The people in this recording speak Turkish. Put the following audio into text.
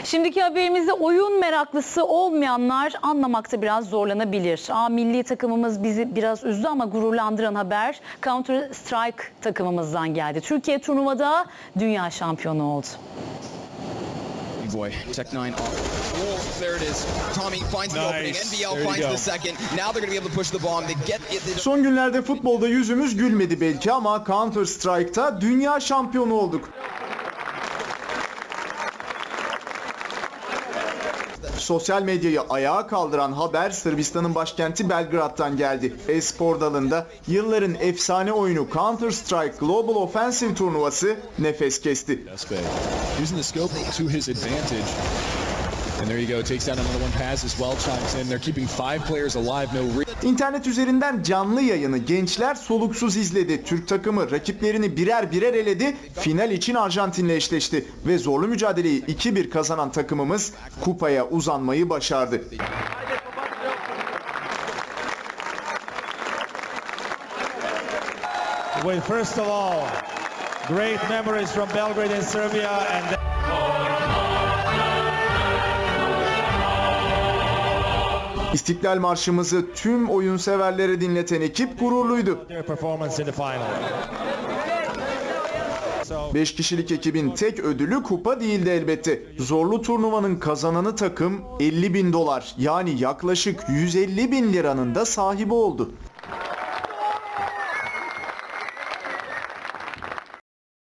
Şimdiki haberimizde oyun meraklısı olmayanlar anlamakta biraz zorlanabilir. Milli takımımız bizi biraz üzdü ama gururlandıran haber Counter Strike takımımızdan geldi. Türkiye turnuvada dünya şampiyonu oldu. Boy, Tech9 off. Oh, there it is. Tommy finds the opening. NBL finds the second. Now they're going to be able to push the bomb. They get it. Son günlerde futbolda yüzümüz gülmedi belki ama Counter Strike'ta dünya şampiyonu olduk. Sosyal medyayı ayağa kaldıran haber Sırbistan'ın başkenti Belgrad'dan geldi. E-spor dalında yılların efsane oyunu Counter Strike Global Offensive turnuvası nefes kesti. Using the scope to his advantage. And there you go, takes down another one, pass as well, chimes in. They're keeping 5 players alive, no. İnternet üzerinden canlı yayını gençler soluksuz izledi. Türk takımı rakiplerini birer birer eledi. Final için Arjantin'le eşleşti ve zorlu mücadeleyi 2-1 kazanan takımımız kupaya uzanmayı başardı. Well, first of all, great memories from Belgrade and Serbia and İstiklal Marşımızı tüm oyun severlere dinleten ekip gururluydu. 5 kişilik ekibin tek ödülü kupa değildi elbette. Zorlu turnuvanın kazananı takım $50.000 yani yaklaşık 150.000 liranın da sahibi oldu.